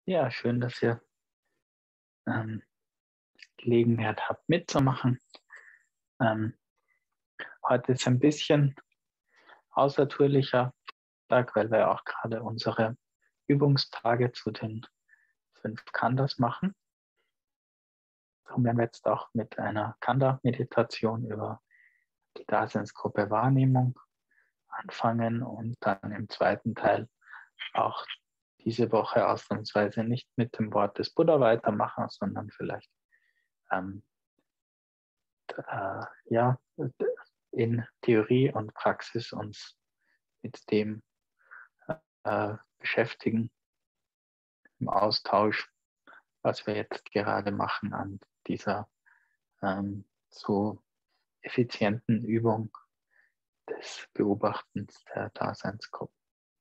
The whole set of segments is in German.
Ja, schön, dass ihr ähm, Gelegenheit habt mitzumachen. Ähm, Heute ist ein bisschen außertourlicher Tag, weil wir auch gerade unsere Übungstage zu den 5 Khandas machen. Darum werden wir jetzt auch mit einer Khanda-Meditation über die Daseinsgruppe Wahrnehmung anfangen und dann im zweiten Teil auch diese Woche ausnahmsweise nicht mit dem Wort des Buddha weitermachen, sondern vielleicht ähm, ja, in Theorie und Praxis uns mit dem beschäftigen, im Austausch, was wir jetzt gerade machen an dieser so effizienten Übung des Beobachtens der Daseinsgruppe.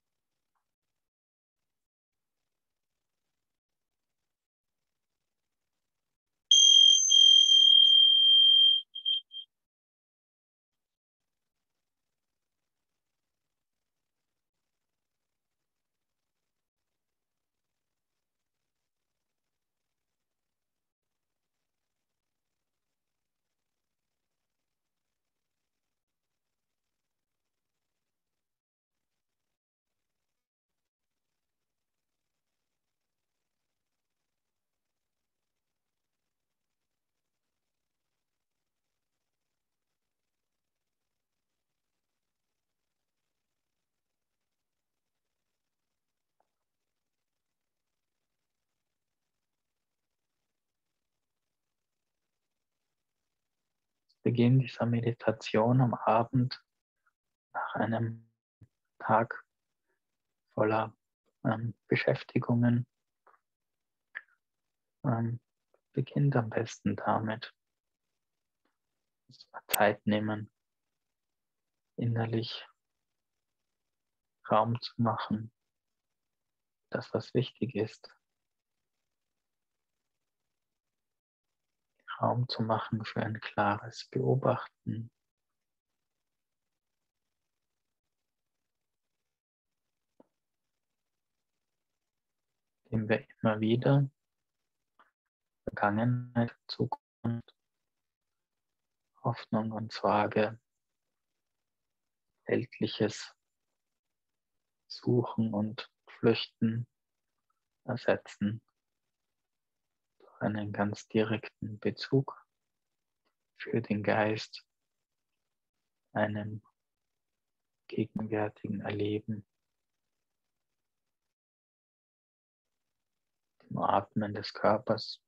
Beginn dieser Meditation am Abend nach einem Tag voller Beschäftigungen ähm, beginnt am besten damit, dass wir Zeit nehmen, innerlich Raum zu machen, das, was wichtig ist, Raum zu machen für ein klares Beobachten, indem wir immer wieder Vergangenheit, Zukunft, Hoffnung und Sorge, Weltliches Suchen und Flüchten ersetzen durch einen ganz direkten Bezug für den Geist, einem gegenwärtigen Erleben, dem Atmen des Körpers.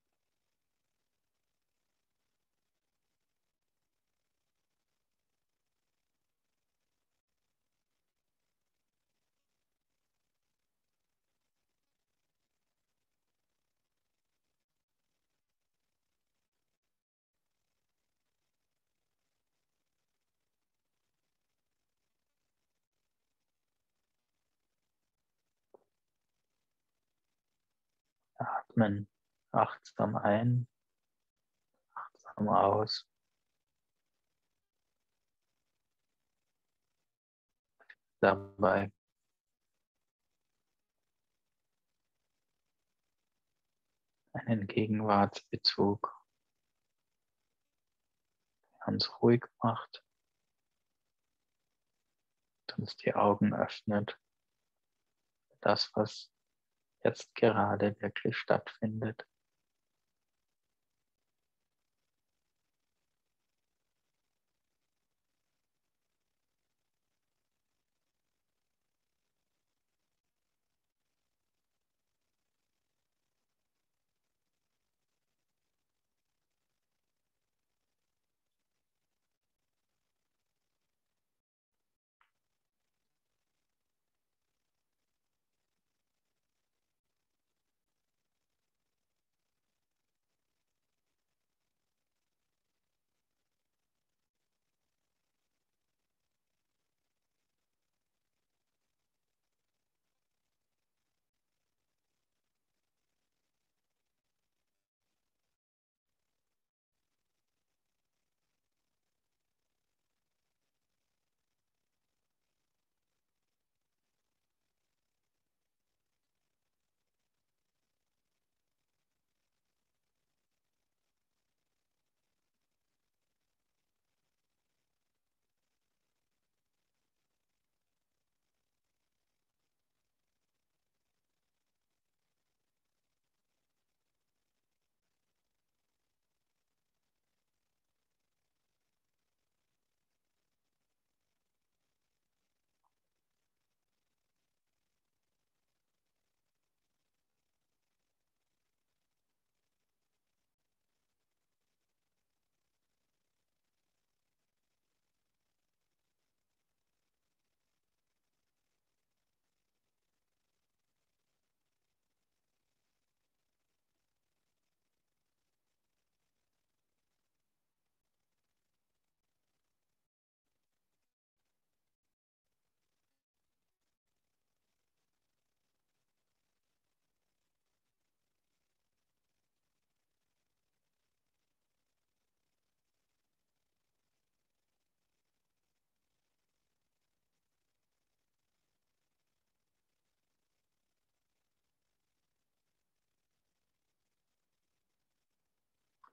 Atmen achtsam ein, achtsam aus. Dabei einen Gegenwartsbezug, der uns ruhig macht, der uns die Augen öffnet, für das, was jetzt gerade wirklich stattfindet.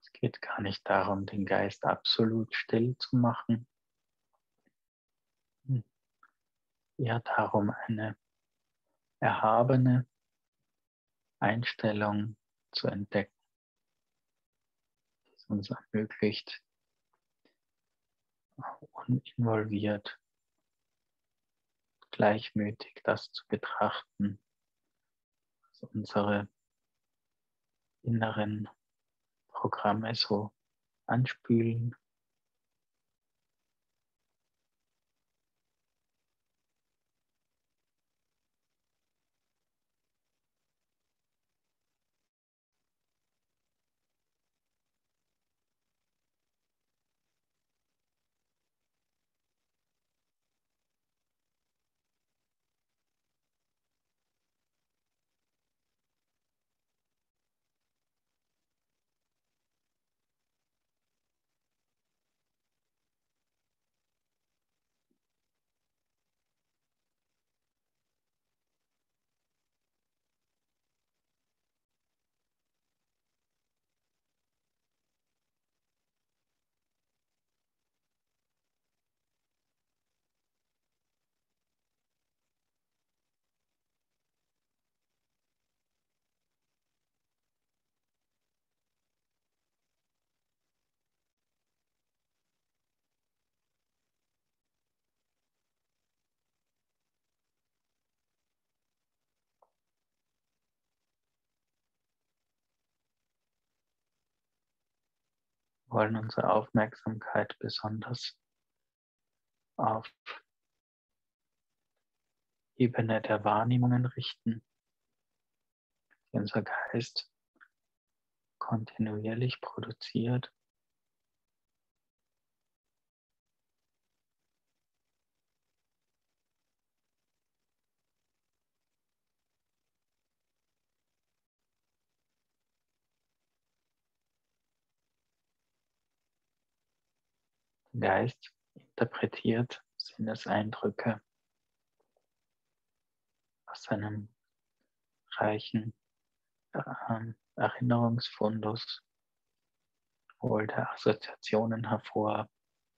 Es geht gar nicht darum, den Geist absolut still zu machen. Eher darum, eine erhabene Einstellung zu entdecken, die es uns ermöglicht, uninvolviert, gleichmütig das zu betrachten, was unsere inneren Programme so anspülen. Wir wollen unsere Aufmerksamkeit besonders auf die Ebene der Wahrnehmungen richten, die unser Geist kontinuierlich produziert. Der Geist interpretiert Sinneseindrücke aus seinem reichen Erinnerungsfundus, holt er Assoziationen hervor,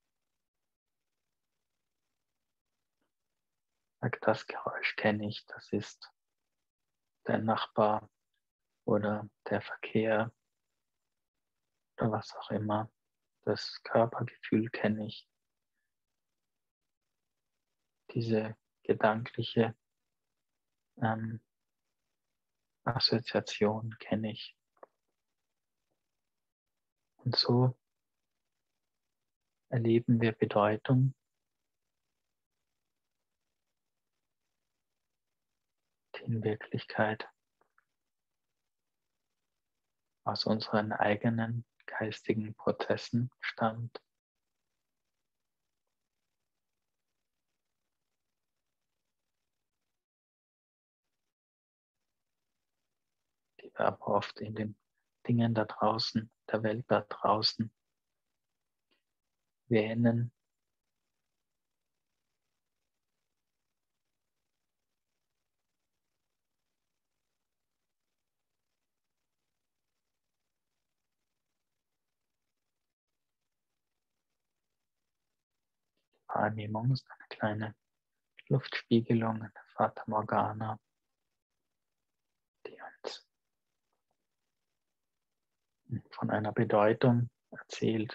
sagt, das Geräusch kenne ich, das ist der Nachbar oder der Verkehr oder was auch immer. Das Körpergefühl kenne ich. Diese gedankliche Assoziation kenne ich. Und so erleben wir Bedeutung, die in Wirklichkeit aus unseren eigenen geistigen Prozessen stammt. Die wir aber oft in den Dingen da draußen, der Welt da draußen wähnen. Wahrnehmung ist eine kleine Luftspiegelung, eine Fata Morgana, die uns von einer Bedeutung erzählt.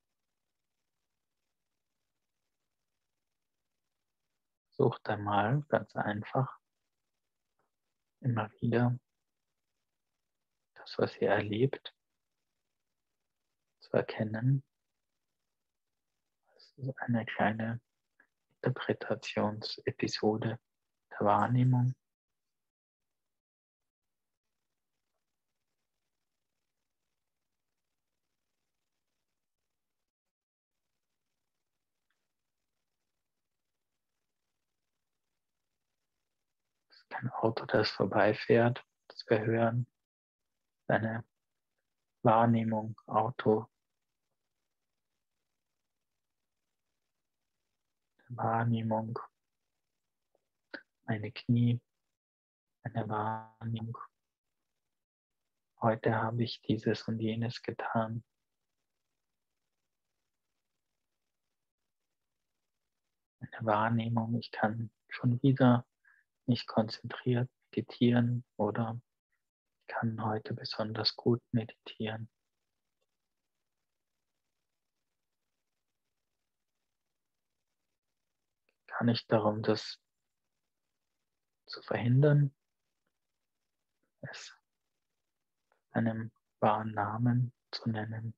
Sucht einmal ganz einfach immer wieder das, was ihr erlebt, zu erkennen. Das ist eine kleine Interpretationsepisode der Wahrnehmung. Es ist kein Auto, das vorbeifährt, das wir hören. Eine Wahrnehmung, Auto, Wahrnehmung, meine Knie, eine Wahrnehmung. Heute habe ich dieses und jenes getan. meine Wahrnehmung. Ich kann schon wieder nicht konzentriert meditieren oder kann heute besonders gut meditieren. Gar nicht darum, das zu verhindern, es einem wahren Namen zu nennen.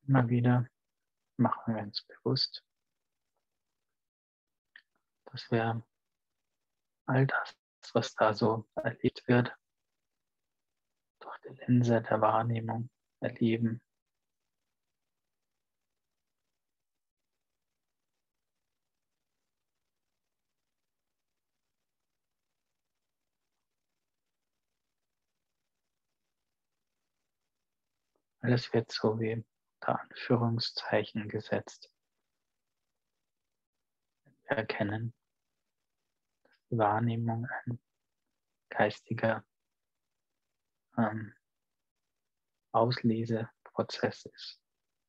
Immer wieder machen wir uns bewusst, dass wir all das, was da so erlebt wird, durch die Linse der Wahrnehmung erleben. Alles wird so wie unter Anführungszeichen gesetzt. Wir erkennen, dass die Wahrnehmung ein geistiger Ausleseprozess ist,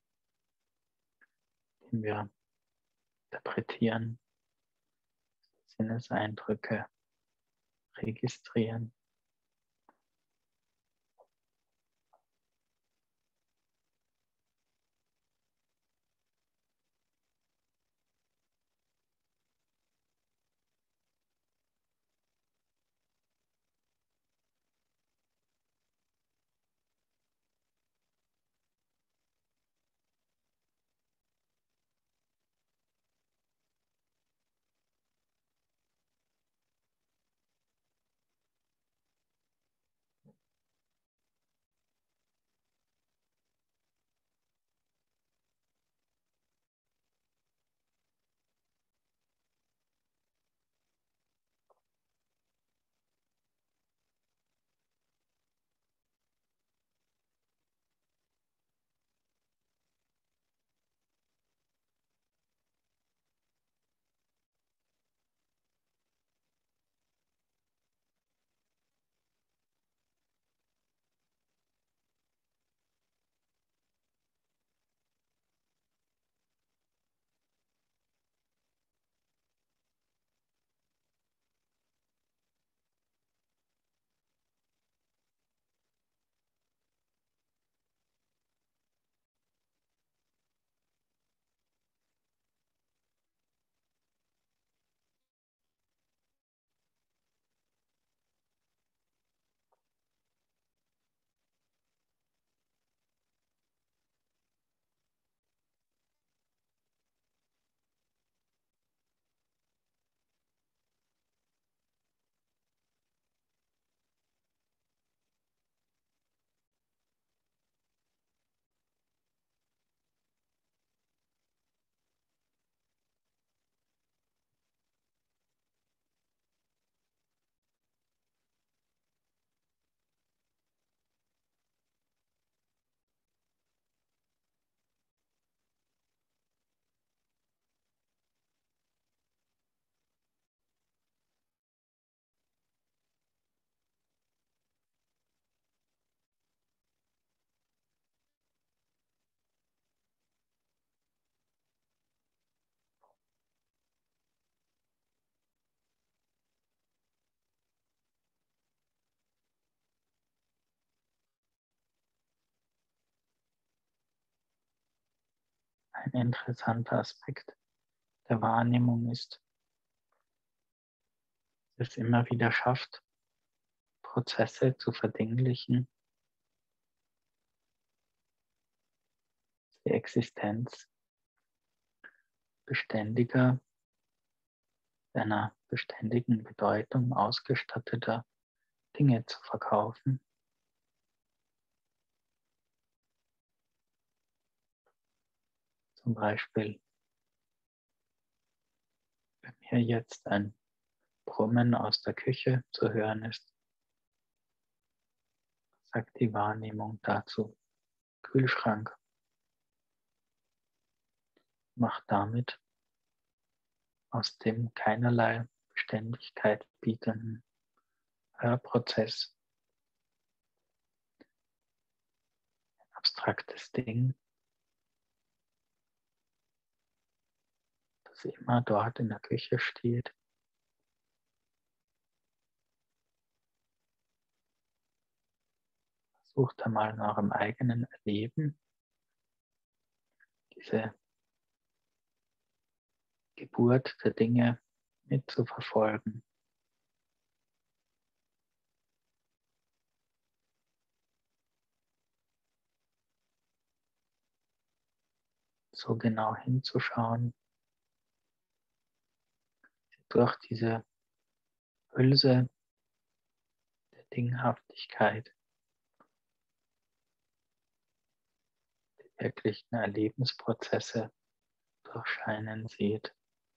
den wir interpretieren, Sinneseindrücke registrieren. Ein interessanter Aspekt der Wahrnehmung ist, dass es immer wieder schafft, Prozesse zu verdinglichen, die Existenz beständiger, einer beständigen Bedeutung ausgestatteter Dinge zu verkaufen. Zum Beispiel, wenn hier jetzt ein Brummen aus der Küche zu hören ist, sagt die Wahrnehmung dazu Kühlschrank, macht damit aus dem keinerlei Beständigkeit bietenden Hörprozess ein abstraktes Ding, das immer dort in der Küche steht. Versucht einmal in eurem eigenen Erleben diese Geburt der Dinge mitzuverfolgen. so genau hinzuschauen, durch diese Hülse der Dinghaftigkeit, die wirklichen Erlebensprozesse durchscheinen sieht.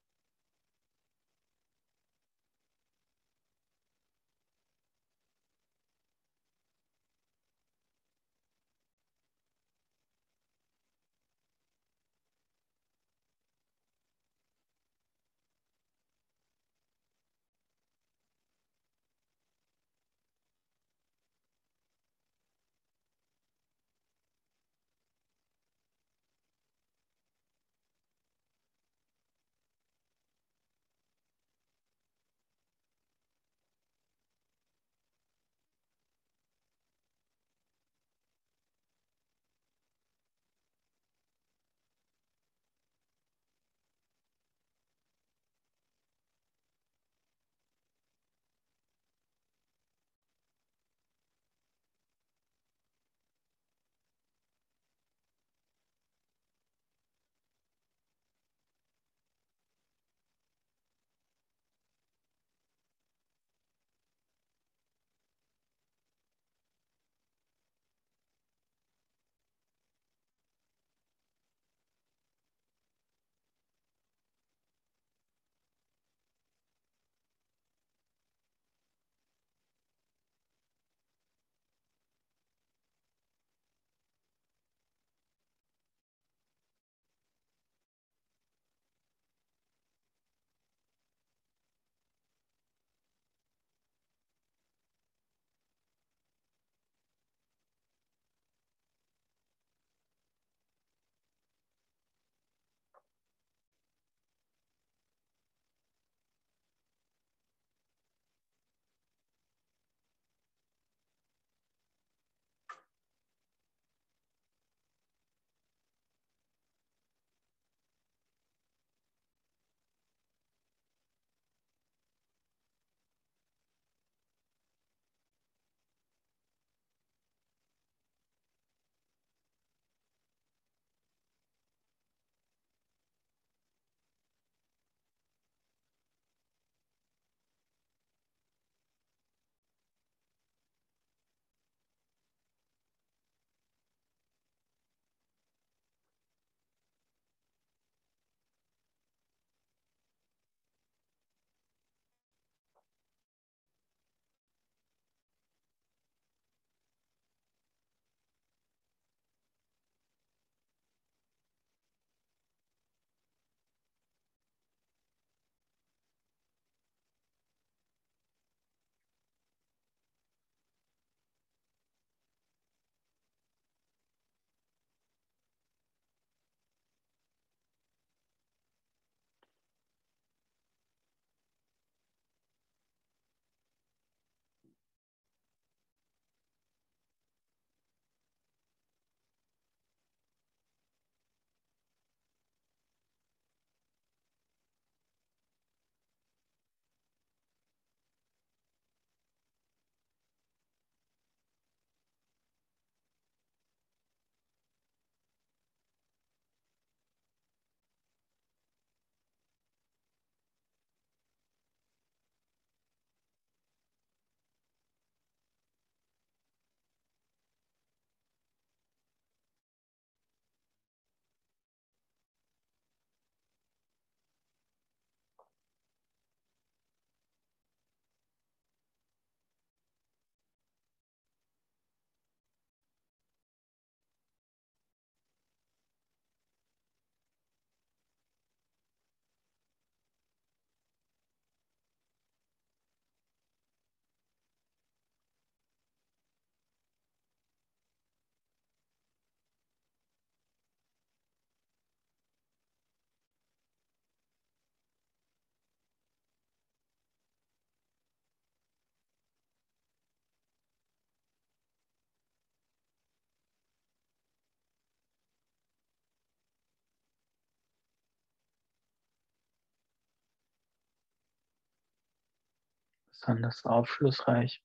Besonders aufschlussreich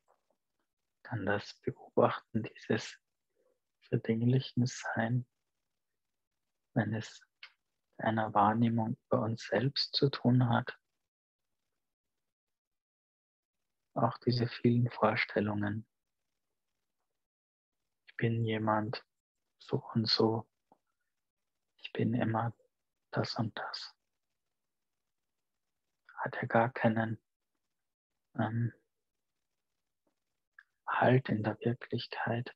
kann das Beobachten dieses Verdinglichens sein, wenn es mit einer Wahrnehmung über uns selbst zu tun hat, auch diese vielen Vorstellungen. Ich bin jemand so und so, ich bin immer das und das. Hat ja gar keinen ähm, Halt in der Wirklichkeit.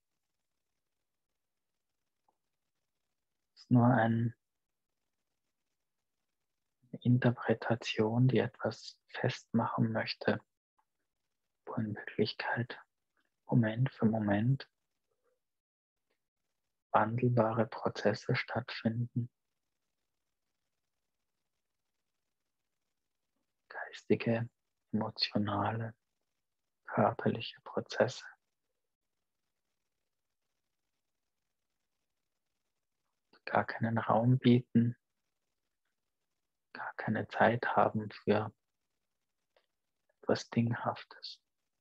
Es ist nur eine Interpretation, die etwas festmachen möchte, wo in Wirklichkeit Moment für Moment wandelbare Prozesse stattfinden, geistige, emotionale, körperliche Prozesse, die gar keinen Raum bieten, gar keine Zeit haben für etwas Dinghaftes.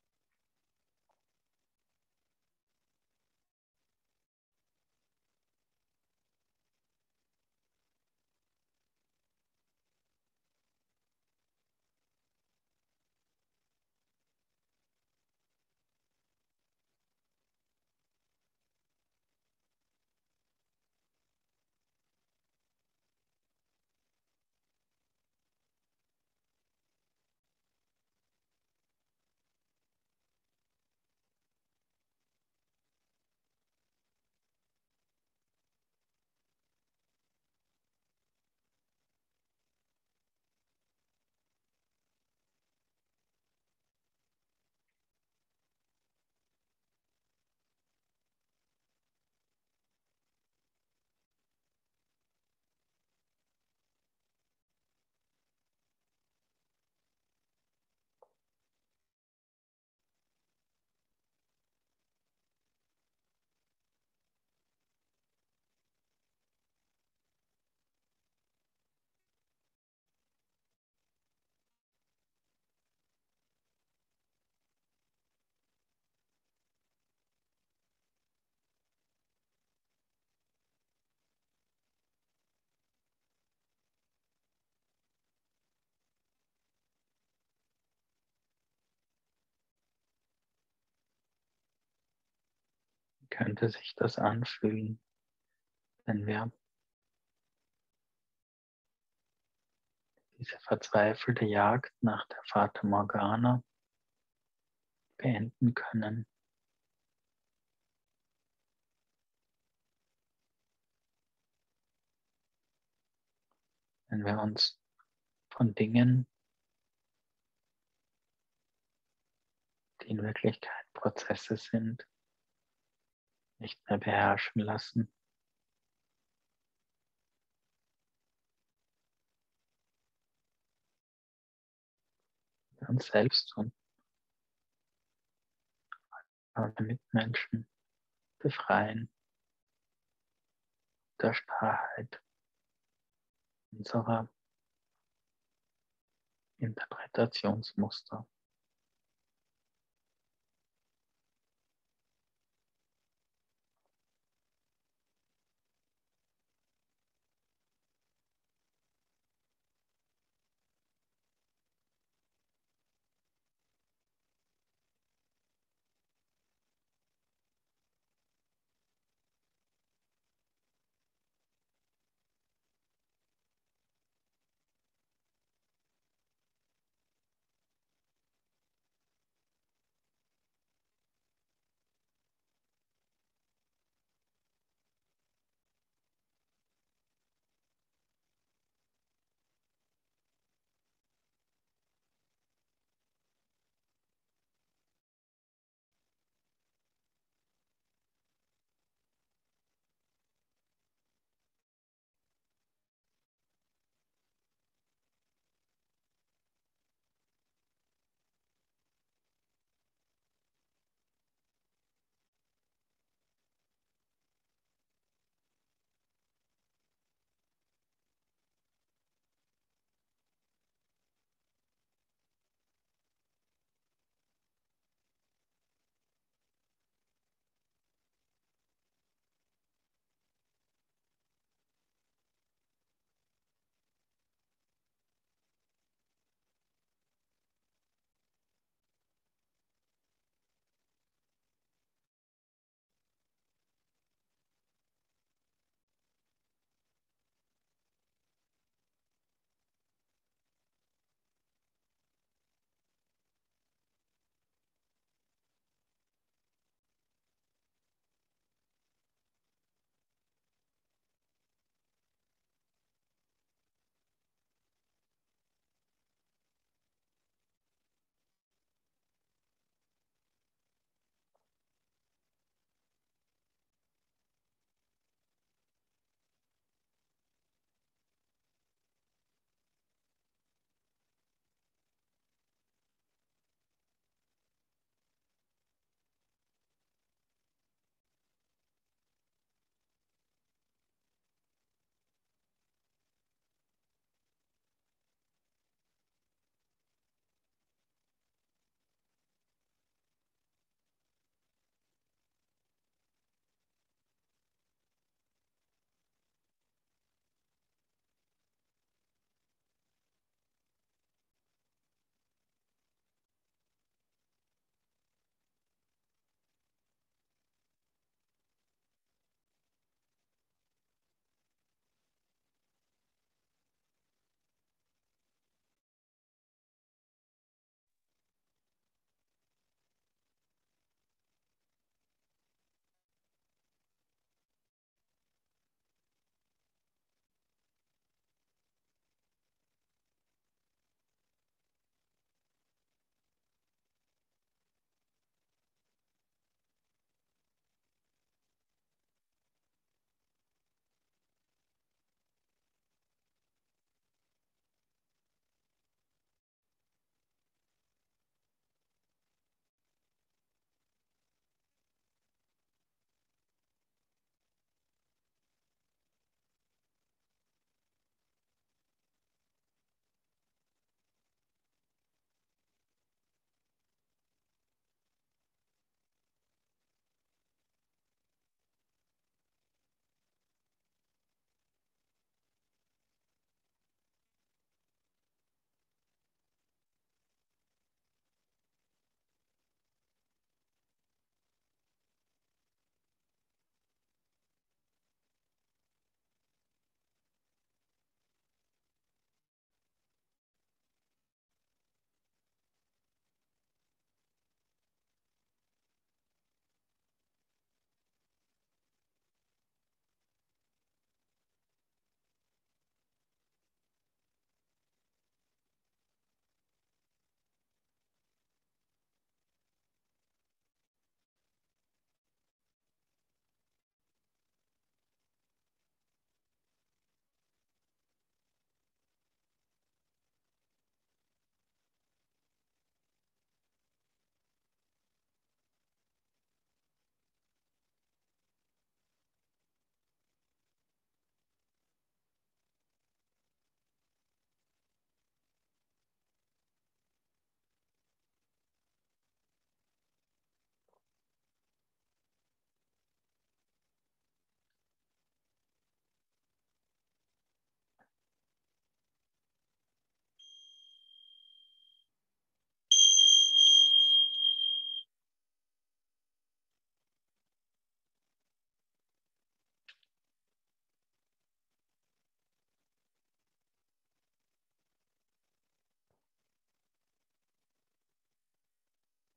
Wie könnte sich das anfühlen, wenn wir diese verzweifelte Jagd nach der Fata Morgana beenden können, wenn wir uns von Dingen, die in Wirklichkeit Prozesse sind, nicht mehr beherrschen lassen, wir uns selbst und alle Mitmenschen befreien der Starrheit unserer Interpretationsmuster.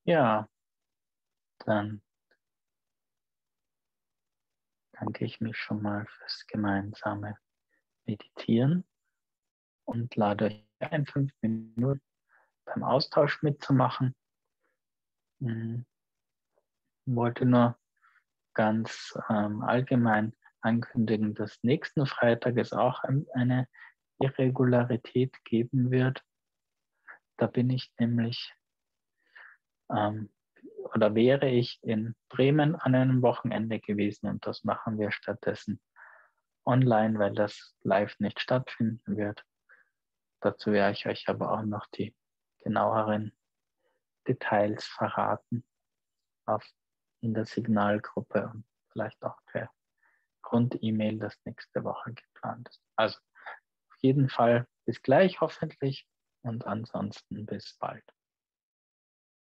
Ja, dann danke ich mich schon mal fürs gemeinsame Meditieren und lade euch ein, 5 Minuten beim Austausch mitzumachen. Wollte nur ganz allgemein ankündigen, dass nächsten Freitag es auch eine Irregularität geben wird. Da bin ich nämlich oder wäre ich in Bremen an einem Wochenende gewesen und das machen wir stattdessen online, weil das live nicht stattfinden wird. Dazu werde ich euch aber auch noch die genaueren Details verraten in der Signalgruppe und vielleicht auch per Grund-E-Mail, das nächste Woche geplant ist. Also auf jeden Fall bis gleich hoffentlich und ansonsten bis bald.